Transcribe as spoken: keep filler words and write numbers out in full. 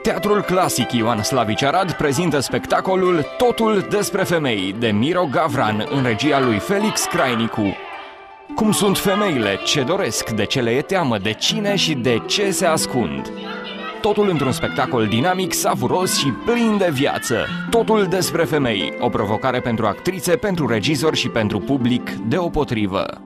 Teatrul Clasic Ioan Slavici Arad prezintă spectacolul Totul despre femei de Miro Gavran în regia lui Felix Crainicu. Cum sunt femeile, ce doresc, de ce le e teamă, de cine și de ce se ascund. Totul într-un spectacol dinamic, savuros și plin de viață. Totul despre femei, o provocare pentru actrițe, pentru regizori și pentru public deopotrivă.